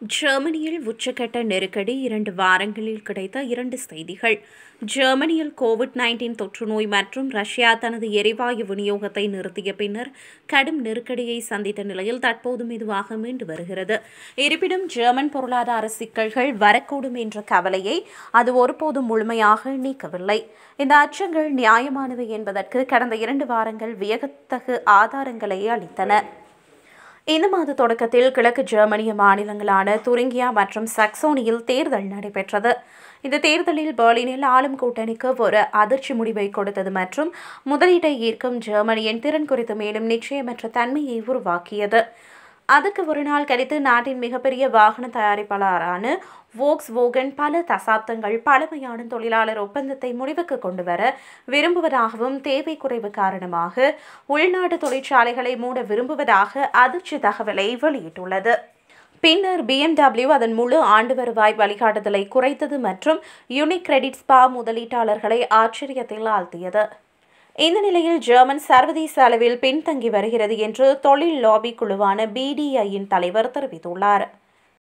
ஜெர்மனியில் உச்சக்கட்ட நெருக்கடி 2 வாரங்களில் கிடைத்த 2 செய்திகள். ஜெர்மனியில் கோவிட்-19 தொற்றுநோய் மற்றும் ரஷ்யா தனது எரிவாயு விநியோகத்தை நிறுத்திய பின்னர் கடும் நெருக்கடியை சந்தித்த நிலையில் தற்போது மெதுவாக மீண்டு வருகிறது. இருப்பினும் ஜெர்மன் பொருளாதார சிக்கல்கள் வரக்கூடும் என்ற கவலையை அது ஒருபோதும் முழுமையாக நீக்கவில்லை. இந்த அச்சங்கள் நியாயமானவை என்பதற்கு கடந்த 2 வாரங்கள் வியக்கத்தகு ஆதாரங்களை அளித்தன. இந்த மாத தொடக்கத்தில் கிழக்கு ஜெர்மனிய மாநிலங்களான துரிங்கியா மற்றும் சக்சோனியில் தேர்தல் நடைபெற்றது. இந்த தேர்தலில் பெர்லினில் ஆளும் கூட்டணிக்கு ஒரு அதிர்ச்சி முடிவை கொடுத்தது மற்றும் முதலீட்டை ஈர்க்கும் ஜெர்மனியின் திறன் குறித்து மேலும் நிச்சயமற்ற தன்மையை உருவாக்கியது. அதுக்கு ஒரு நாள் கழித்து நாட்டின் மிகப்பெரிய வாகன தயாரிப்பாளரான வோக்ஸ்வோகன் பல தசாப்தங்கள் பழமையான தொழிலாளர் ஒப்பந்தத்தை முடிவுக்கு கொண்டுவர விரும்புவதாகவும் தேவை குறைவு காரணமாக உள்நாட்டு தொழிற்சாலைகளை மூட விரும்புவதாக அதிர்ச்சி தகவலை வெளியிட்டுள்ளது. பின்னர் BMW அதன் முழு ஆண்டு வருவாய் வழிகாட்டுதலை குறைத்தது மற்றும் யூனிக் கிரெடிட் ஸ்பா முதலீட்டாளர்களை ஆச்சரியத்தில் ஆழ்த்தியது. இந்த நிலையில் ஜெர்மன் சர்வதேச அளவில் பின்தங்கி வருகிறது என்று தொழில் லாபி குழுவான BDI-யின் தலைவர் தெரிவித்துள்ளார்.